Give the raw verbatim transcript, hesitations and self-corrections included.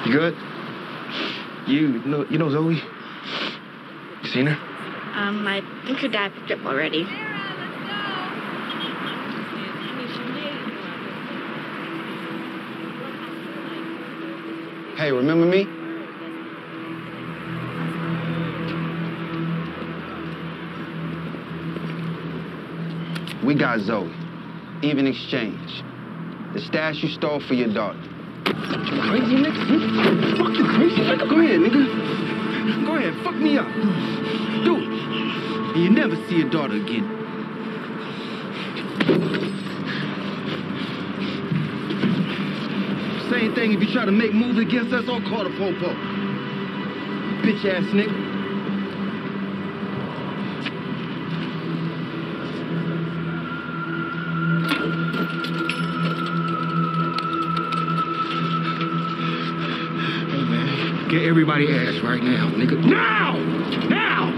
You good? You know, you know Zoe? You seen her? Um, I think her dad picked up already. Hey, remember me? We got Zoe. Even exchange. The stash you stole for your daughter. Crazy nigga? Fuck you crazy nigga? Go ahead, nigga. Go ahead, fuck me up. Do it. And you never see your daughter again. Same thing if you try to make moves against us, I'll call the po-po. Bitch ass nigga. Get everybody ass right now, nigga. Now! Now!